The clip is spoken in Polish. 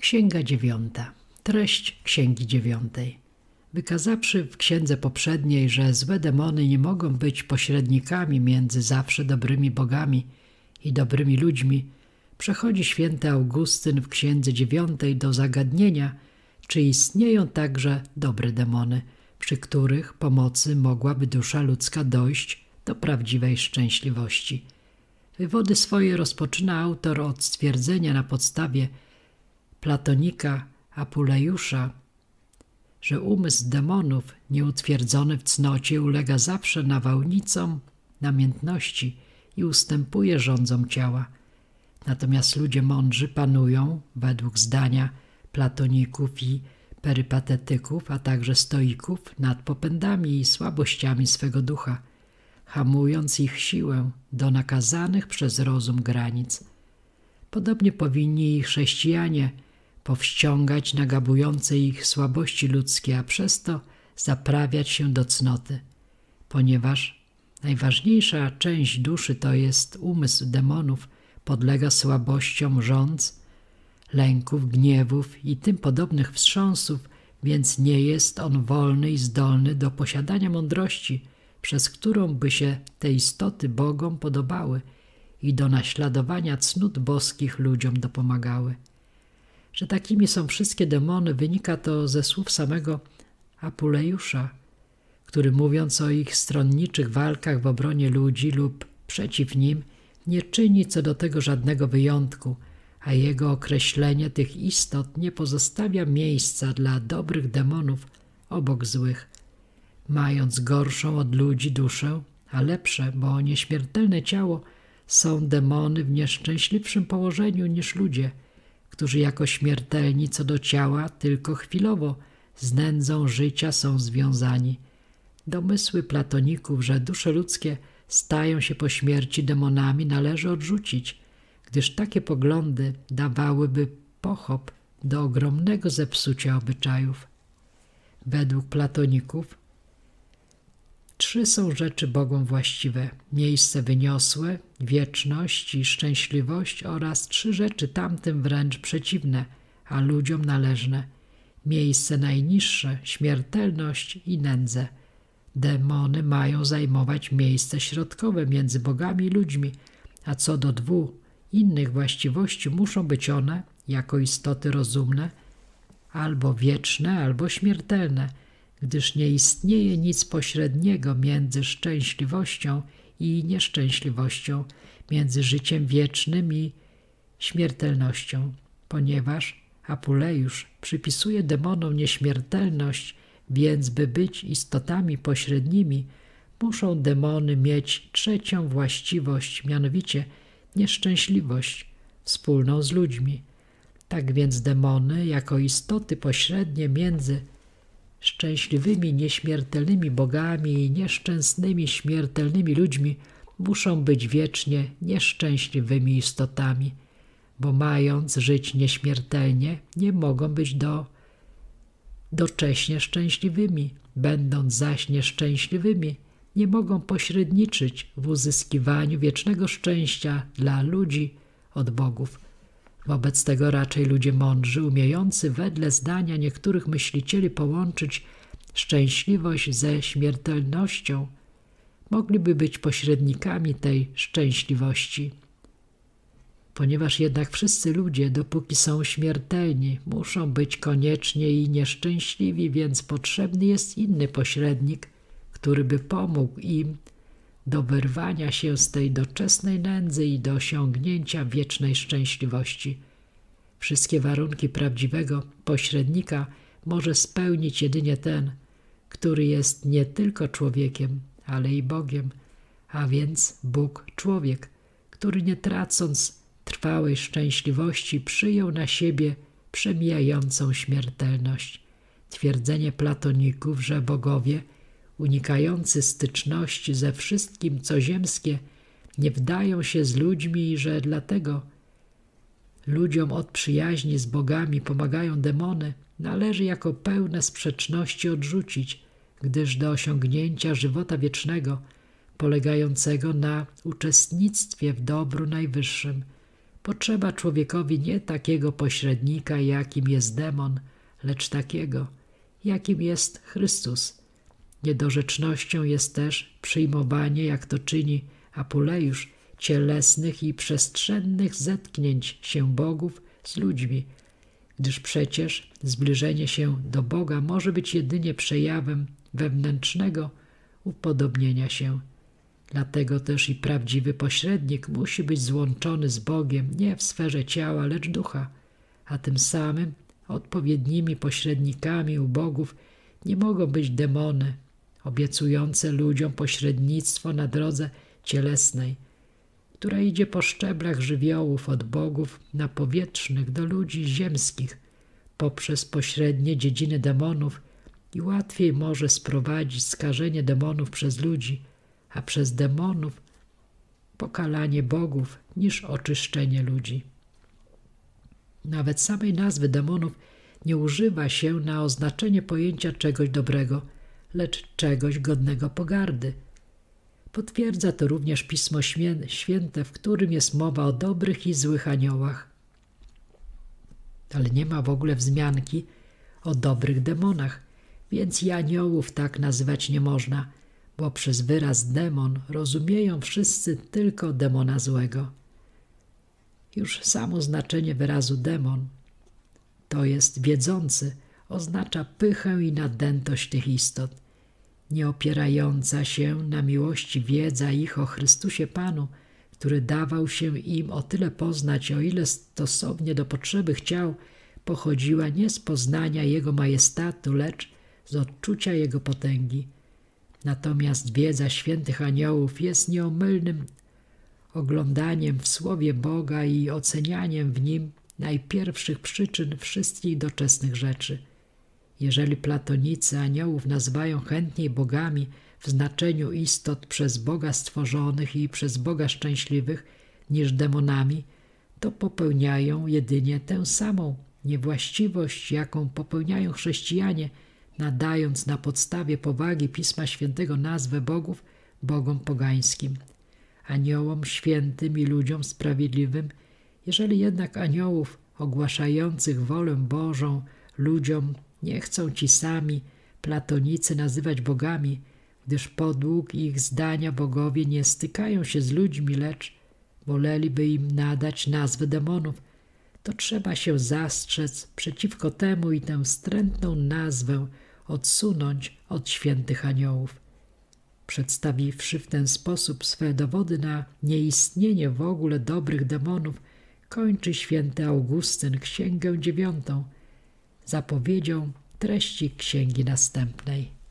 Księga 9. Treść Księgi 9. Wykazawszy w księdze poprzedniej, że złe demony nie mogą być pośrednikami między zawsze dobrymi bogami i dobrymi ludźmi, przechodzi święty Augustyn w księdze 9 do zagadnienia, czy istnieją także dobre demony, przy których pomocy mogłaby dusza ludzka dojść do prawdziwej szczęśliwości. Wywody swoje rozpoczyna autor od stwierdzenia na podstawie platonika Apulejusza, że umysł demonów nieutwierdzony w cnocie ulega zawsze nawałnicom namiętności i ustępuje rządzom ciała. Natomiast ludzie mądrzy panują, według zdania platoników i perypatetyków, a także stoików, nad popędami i słabościami swego ducha, hamując ich siłę do nakazanych przez rozum granic. Podobnie powinni i chrześcijanie powściągać nagabujące ich słabości ludzkie, a przez to zaprawiać się do cnoty, ponieważ najważniejsza część duszy, to jest umysł demonów, podlega słabościom żądz, lęków, gniewów i tym podobnych wstrząsów, więc nie jest on wolny i zdolny do posiadania mądrości, przez którą by się te istoty Bogom podobały i do naśladowania cnót boskich ludziom dopomagały. Że takimi są wszystkie demony, wynika to ze słów samego Apulejusza, który mówiąc o ich stronniczych walkach w obronie ludzi lub przeciw nim, nie czyni co do tego żadnego wyjątku, a jego określenie tych istot nie pozostawia miejsca dla dobrych demonów obok złych. Mając gorszą od ludzi duszę, a lepsze, bo nieśmiertelne ciało, są demony w nieszczęśliwszym położeniu niż ludzie, którzy jako śmiertelni co do ciała tylko chwilowo z nędzą życia są związani. Domysły platoników, że dusze ludzkie stają się po śmierci demonami, należy odrzucić, gdyż takie poglądy dawałyby pochop do ogromnego zepsucia obyczajów. Według platoników 3 są rzeczy Bogom właściwe: miejsce wyniosłe, wieczność i szczęśliwość, oraz 3 rzeczy tamtym wręcz przeciwne, a ludziom należne: miejsce najniższe, śmiertelność i nędzę. Demony mają zajmować miejsce środkowe między bogami i ludźmi, a co do 2 innych właściwości, muszą być one, jako istoty rozumne, albo wieczne, albo śmiertelne, gdyż nie istnieje nic pośredniego między szczęśliwością i nieszczęśliwością, między życiem wiecznym i śmiertelnością. Ponieważ Apulejusz przypisuje demonom nieśmiertelność, więc by być istotami pośrednimi, muszą demony mieć 3. właściwość, mianowicie nieszczęśliwość, wspólną z ludźmi. Tak więc demony, jako istoty pośrednie między szczęśliwymi, nieśmiertelnymi bogami i nieszczęsnymi, śmiertelnymi ludźmi, muszą być wiecznie nieszczęśliwymi istotami, bo mając żyć nieśmiertelnie, nie mogą być docześnie szczęśliwymi, będąc zaś nieszczęśliwymi, nie mogą pośredniczyć w uzyskiwaniu wiecznego szczęścia dla ludzi od bogów. Wobec tego raczej ludzie mądrzy, umiejący wedle zdania niektórych myślicieli połączyć szczęśliwość ze śmiertelnością, mogliby być pośrednikami tej szczęśliwości. Ponieważ jednak wszyscy ludzie, dopóki są śmiertelni, muszą być koniecznie i nieszczęśliwi, więc potrzebny jest inny pośrednik, który by pomógł im do wyrwania się z tej doczesnej nędzy i do osiągnięcia wiecznej szczęśliwości. Wszystkie warunki prawdziwego pośrednika może spełnić jedynie ten, który jest nie tylko człowiekiem, ale i Bogiem, a więc Bóg-człowiek, który nie tracąc trwałej szczęśliwości przyjął na siebie przemijającą śmiertelność. Twierdzenie platoników, że bogowie unikający styczności ze wszystkim, co ziemskie, nie wdają się z ludźmi i że dlatego ludziom od przyjaźni z bogami pomagają demony, należy jako pełne sprzeczności odrzucić, gdyż do osiągnięcia żywota wiecznego, polegającego na uczestnictwie w dobru najwyższym, Potrzeba człowiekowi nie takiego pośrednika, jakim jest demon, lecz takiego, jakim jest Chrystus. Niedorzecznością jest też przyjmowanie, jak to czyni Apulejusz, cielesnych i przestrzennych zetknięć się bogów z ludźmi, gdyż przecież zbliżenie się do Boga może być jedynie przejawem wewnętrznego upodobnienia się. Dlatego też i prawdziwy pośrednik musi być złączony z Bogiem nie w sferze ciała, lecz ducha, a tym samym odpowiednimi pośrednikami u bogów nie mogą być demony, obiecujące ludziom pośrednictwo na drodze cielesnej, która idzie po szczeblach żywiołów od bogów napowietrznych do ludzi ziemskich poprzez pośrednie dziedziny demonów i łatwiej może sprowadzić skażenie demonów przez ludzi, a przez demonów pokalanie bogów niż oczyszczenie ludzi. Nawet samej nazwy demonów nie używa się na oznaczenie pojęcia czegoś dobrego, lecz czegoś godnego pogardy. Potwierdza to również Pismo Święte, w którym jest mowa o dobrych i złych aniołach. Ale nie ma w ogóle wzmianki o dobrych demonach, więc i aniołów tak nazywać nie można, bo przez wyraz demon rozumieją wszyscy tylko demona złego. Już samo znaczenie wyrazu demon, to jest wiedzący, oznacza pychę i nadętość tych istot. Nie opierająca się na miłości wiedza ich o Chrystusie Panu, który dawał się im o tyle poznać, o ile stosownie do potrzeby chciał, pochodziła nie z poznania Jego majestatu, lecz z odczucia Jego potęgi. Natomiast wiedza świętych aniołów jest nieomylnym oglądaniem w Słowie Boga i ocenianiem w Nim najpierwszych przyczyn wszystkich doczesnych rzeczy. Jeżeli platonicy aniołów nazywają chętniej bogami w znaczeniu istot przez Boga stworzonych i przez Boga szczęśliwych niż demonami, to popełniają jedynie tę samą niewłaściwość, jaką popełniają chrześcijanie, nadając na podstawie powagi Pisma Świętego nazwę bogów bogom pogańskim, aniołom świętym i ludziom sprawiedliwym. Jeżeli jednak aniołów ogłaszających wolę Bożą ludziom nie chcą ci sami platonicy nazywać bogami, gdyż podług ich zdania bogowie nie stykają się z ludźmi, lecz woleliby im nadać nazwę demonów, to trzeba się zastrzec przeciwko temu i tę wstrętną nazwę odsunąć od świętych aniołów. Przedstawiwszy w ten sposób swe dowody na nieistnienie w ogóle dobrych demonów, kończy święty Augustyn Księgę 9 zapowiedzią treści księgi następnej.